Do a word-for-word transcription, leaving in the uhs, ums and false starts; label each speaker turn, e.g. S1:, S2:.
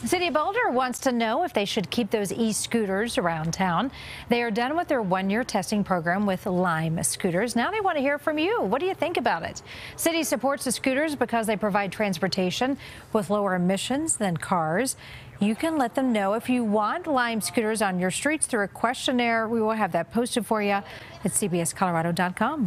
S1: City of Boulder wants to know if they should keep those e-scooters around town. They are done with their one-year testing program with Lime scooters. Now they want to hear from you. What do you think about it? City supports the scooters because they provide transportation with lower emissions than cars. You can let them know if you want Lime scooters on your streets through a questionnaire. We will have that posted for you at C B S Colorado dot com.